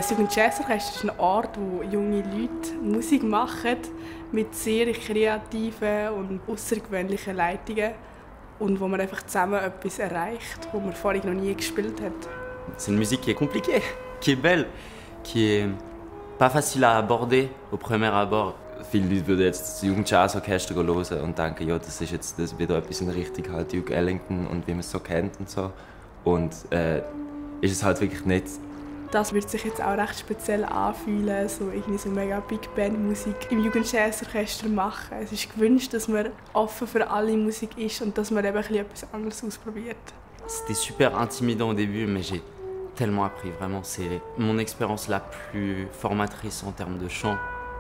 Das Jugendjazzorchester ist ein Ort, wo junge Leute Musik machen mit sehr kreativen und außergewöhnlichen Leitungen und wo man einfach zusammen etwas erreicht, was man vorher noch nie gespielt hat. C'est une musique qui est compliquée, qui est belle, qui est pas facile à aborder au premier abord. Viele Leute würden jetzt das Jugendjazzorchester hören und denken, ja, das ist jetzt wieder etwas in Richtung halt Duke Ellington und wie man es so kennt und so. Und ist es halt wirklich nicht. Das wird sich jetzt auch recht speziell anfühlen, so irgendwie so mega Big Band Musik im Jugendjazzorchester machen. Es ist gewünscht, dass man offen für alle Musik ist und dass man eben etwas anderes ausprobiert. C'était super intimidant au début, mais j'ai tellement appris, vraiment. C'est mon expérience la plus formatrice en termes de chant.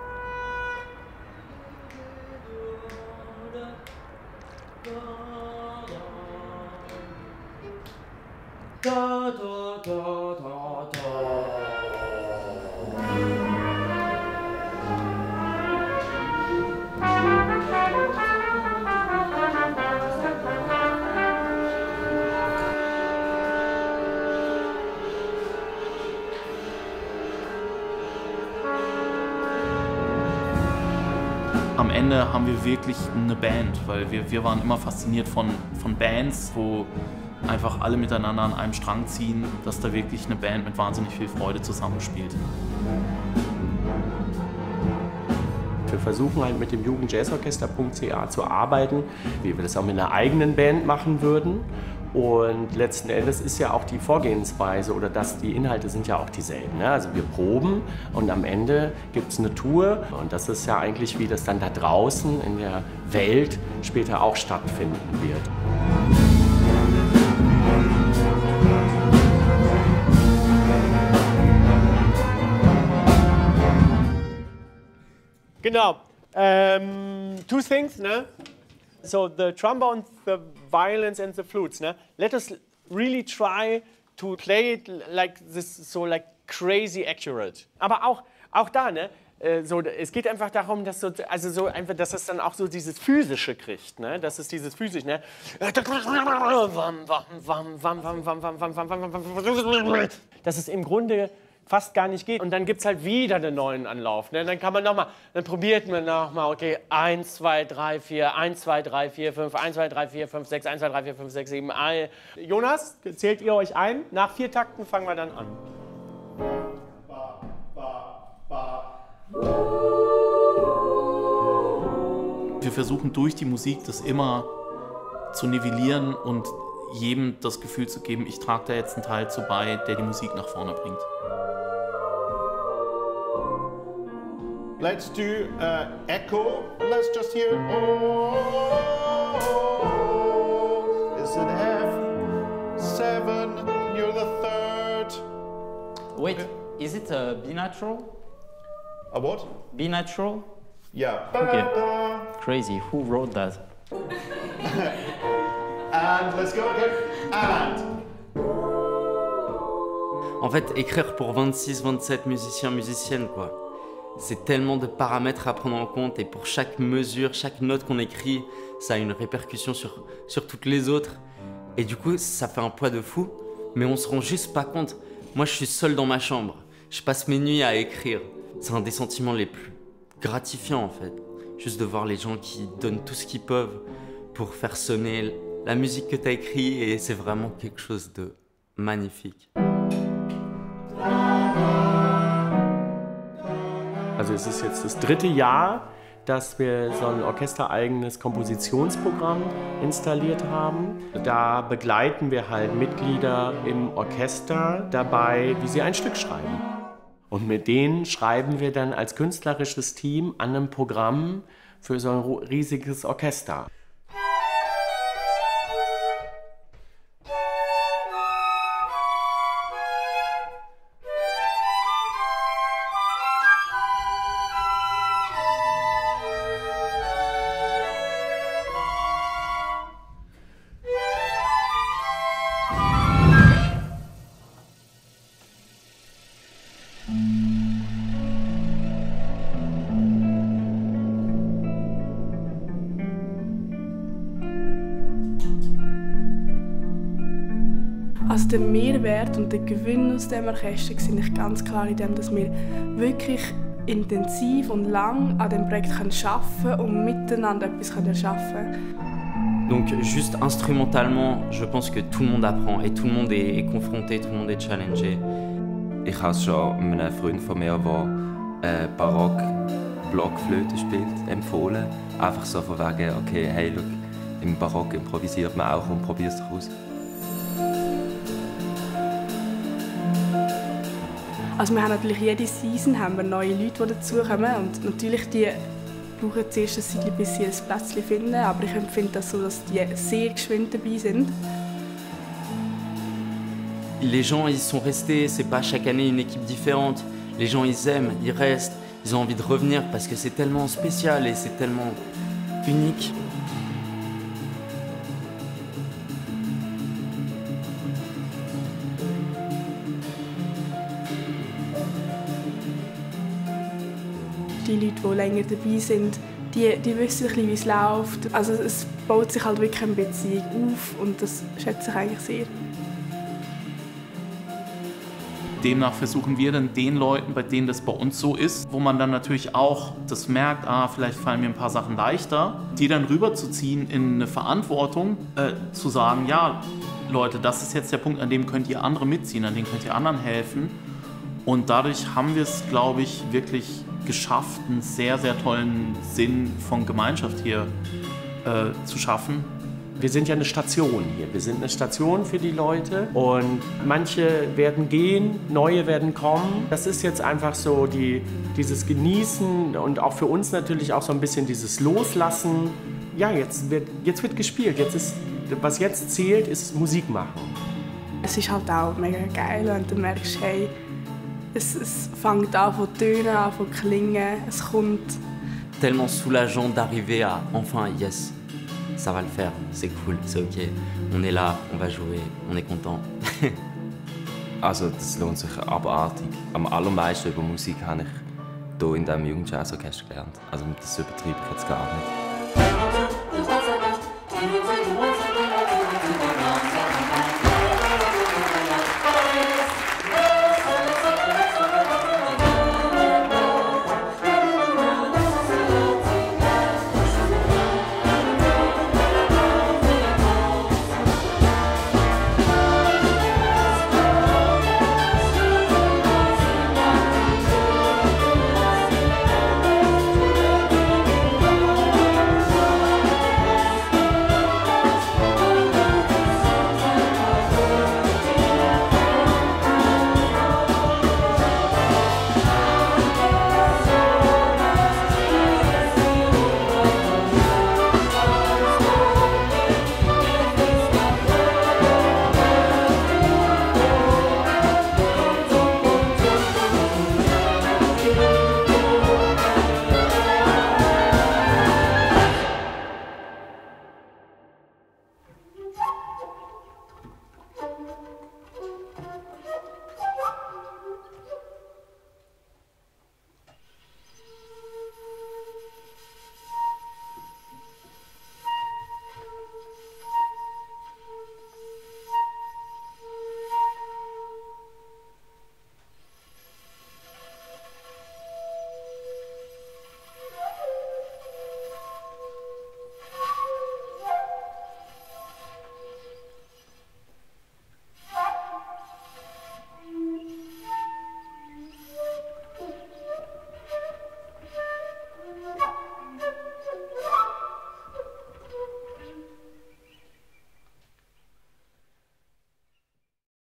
Am Ende haben wir wirklich eine Band, weil wir waren immer fasziniert von Bands, wo einfach alle miteinander an einem Strang ziehen, dass da wirklich eine Band mit wahnsinnig viel Freude zusammenspielt. Wir versuchen halt mit dem Jugendjazzorchester.ca zu arbeiten, wie wir das auch mit einer eigenen Band machen würden. Und letzten Endes ist ja auch die Vorgehensweise oder die Inhalte sind ja auch dieselben. Ne? Also wir proben und am Ende gibt es eine Tour und das ist ja eigentlich, wie das dann da draußen in der Welt später auch stattfinden wird. Genau. Two things, ne? So the trombone, the violins and the flutes, ne? Let us really try to play it like this, so like crazy accurate. Aber auch da, ne? So, es geht einfach darum, dass dass es dann auch so dieses Physische kriegt, ne? Das ist dieses Physische, ne? Dass es im Grunde fast gar nicht geht. Und dann gibt es halt wieder einen neuen Anlauf. Ne? Dann kann man nochmal, dann probiert man nochmal, okay, 1, 2, 3, 4, 1, 2, 3, 4, 5, 1, 2, 3, 4, 5, 6, 1, 2, 3, 4, 5, 6, 7, 1. Jonas, zählt ihr euch ein? Nach 4 Takten fangen wir dann an. Wir versuchen durch die Musik das immer zu nivellieren und jedem das Gefühl zu geben, ich trage da jetzt einen Teil zu bei, der die Musik nach vorne bringt. Let's do echo. Let's just hear. Oh, it's an F7. You're the third. Wait, is it a B natural? A what? B natural? Yeah. Okay. Crazy. Who wrote that? And let's go again. And. En fait, écrire pour 26, 27 musiciens, musiciennes, quoi. C'est tellement de paramètres à prendre en compte et pour chaque mesure, chaque note qu'on écrit, ça a une répercussion sur toutes les autres. Et du coup, ça fait un poids de fou, mais on se rend juste pas compte. Moi, je suis seul dans ma chambre. Je passe mes nuits à écrire. C'est un des sentiments les plus gratifiants, en fait. Juste de voir les gens qui donnent tout ce qu'ils peuvent pour faire sonner la musique que tu as écrite et c'est vraiment quelque chose de magnifique. Also es ist jetzt das 3. Jahr, dass wir so ein orchestereigenes Kompositionsprogramm installiert haben. Da begleiten wir halt Mitglieder im Orchester dabei, wie sie ein Stück schreiben. Und mit denen schreiben wir dann als künstlerisches Team an einem Programm für so ein riesiges Orchester. Also der Mehrwert und der Gewinn aus diesem Orchester sehe ich ganz klar in dem, dass wir wirklich intensiv und lang an diesem Projekt arbeiten können und miteinander etwas erschaffen können. Donc juste instrumentalement, je pense que tout le monde apprend et tout le monde est confronté, tout le monde est challengé. Ich habe es schon einem Freund von mir, der Barock-Blockflöte spielt, empfohlen. Einfach so von wegen, okay, hey, look, im Barock improvisiert man auch und probiert es doch aus. Also wir haben natürlich jede Season haben wir neue Leute, die dazukommen und natürlich die brauchen zuerst ein Zeit, bis sie ein Plätzchen finden, aber ich empfinde das so, dass die sehr geschwind dabei sind. Les gens, ils sont restés, c'est pas chaque année une équipe différente. Les gens, ils aiment, ils restent, ils ont envie de revenir parce que c'est tellement spécial et c'est tellement unique. Die Leute, die länger dabei sind, die wissen ein bisschen, wie es läuft. Also es baut sich halt wirklich eine Beziehung auf und das schätze ich eigentlich sehr. Demnach versuchen wir dann den Leuten, bei denen das bei uns so ist, wo man dann natürlich auch das merkt, vielleicht fallen mir ein paar Sachen leichter, die dann rüberzuziehen in eine Verantwortung, zu sagen, ja, Leute, das ist jetzt der Punkt, an dem könnt ihr andere mitziehen, an dem könnt ihr anderen helfen. Und dadurch haben wir es, glaube ich, wirklich geschafft, einen sehr, sehr tollen Sinn von Gemeinschaft hier zu schaffen. Wir sind ja eine Station hier. Wir sind eine Station für die Leute und manche werden gehen, neue werden kommen. Das ist jetzt einfach so dieses Genießen und auch für uns natürlich auch so ein bisschen dieses Loslassen. Ja, jetzt wird gespielt. Was jetzt zählt, ist Musik machen. Es ist halt auch mega geil, wenn du merkst, hey, es fängt an von Tönen, an von Klingen, es kommt. Tellement soulageant d'arriver à enfin, yes, ça va le faire, c'est cool, c'est ok, on est là, on va jouer, on est content. Also das lohnt sich abartig. Am allermeisten über Musik habe ich hier in diesem Jugendjazzorchester gelernt. Also das übertreibe ich jetzt gar nicht.